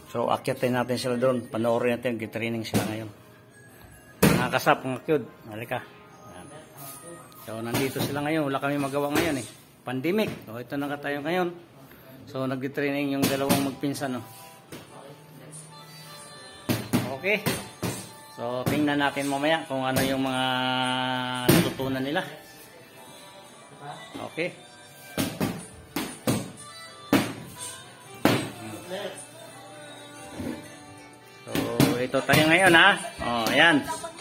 So, akyatin natin sila doon. Panoorin natin, gitraining sila ngayon. Mga kasap, mga cute. Halika. Ayan. So, nandito sila ngayon. Wala kami magawa ngayon eh. Pandemic. So, ito na tayo ngayon. So, nag-training yung dalawang magpinsan. No? Okay. So, tingnan natin mamaya kung ano yung mga natutunan nila. Okay. So, ito tayo ngayon ha. Oh, ayan.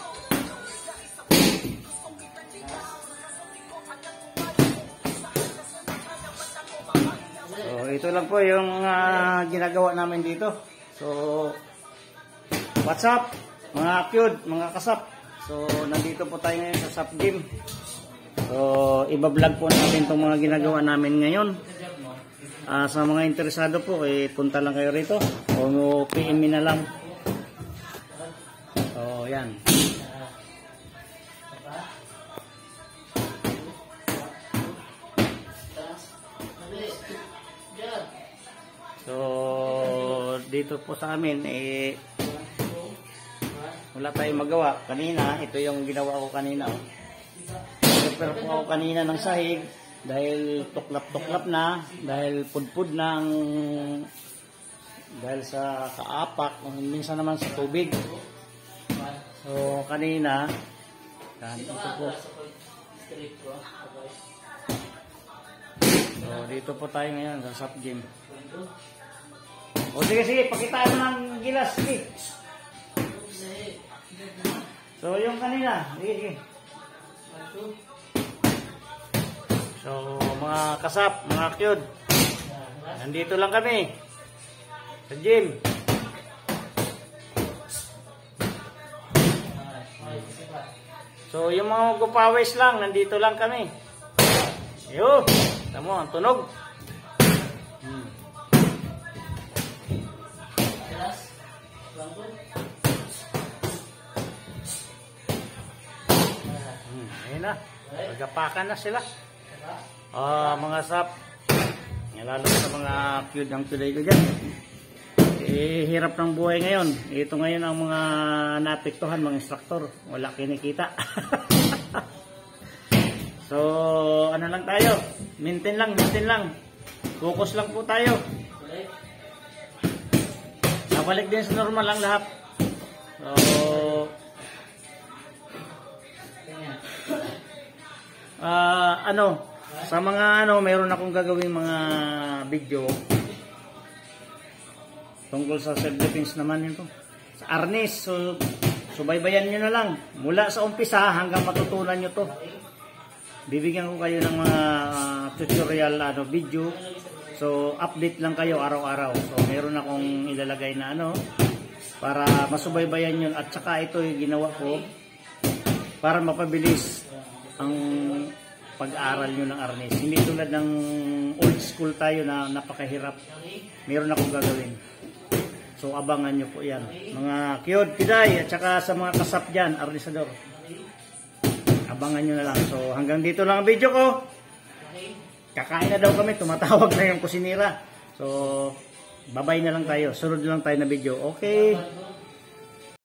So, ito lang po yung ginagawa namin dito. So, what's up? Mga cute, mga kasap. So, nandito po tayo ngayon sa SUP Gym. So, iba-vlog po natin itong mga ginagawa namin ngayon. Sa mga interesado po, punta lang kayo rito. O PM na lang. So, yan. So, dito po sa amin, wala tayong magawa. Kanina, ito yung ginawa ko kanina. Oh. Prepare po ako kanina ng sahig dahil tuklap-tuklap na, dahil pudpud na dahil sa kaapak, minsan naman sa tubig. So, kanina, ito po. So, dito po tayo ngayon sa SUP Gym. O, sige, pakitaan mo ng gilas, sige. So, yung kanina, sige. So, mga kasap, mga cute, nandito lang kami sa gym. So, yung mga gupawis lang, nandito lang kami. Ayun, tamo, ang tunog. Ayun na, nagapakan na sila. Mga sap, lalo sa mga cute ang tulay ko dyan. Hirap ng buhay ngayon. Ito ngayon ang mga napiktuhan, mga instruktor. Wala kinikita. So, ano lang tayo? Maintain lang. Focus lang po tayo. Nabalik din sa normal lang lahat. So, sa mga mayroon akong gagawing mga video tungkol sa self-defense naman ito. Sa arnis, so baybayan nyo na lang. Mula sa umpisa hanggang matutunan nyo to. Bibigyan ko kayo ng mga tutorial video. So, update lang kayo araw-araw. So, meron akong ilalagay na para masubaybayan nyo. At saka ito yung ginawa ko para mapabilis ang pag-aaral nyo ng arnis. Hindi tulad ng old school tayo na napakahirap. Meron akong gagawin. So, abangan nyo po yan. Mga cute, kiday, at saka sa mga kasap dyan, arnisador. Abangan nyo na lang. So, hanggang dito lang ang video ko. Kakain na daw kami. Tumatawag na yung kusinira. So, bye-bye na lang tayo. Sunod lang tayo na video. Okay.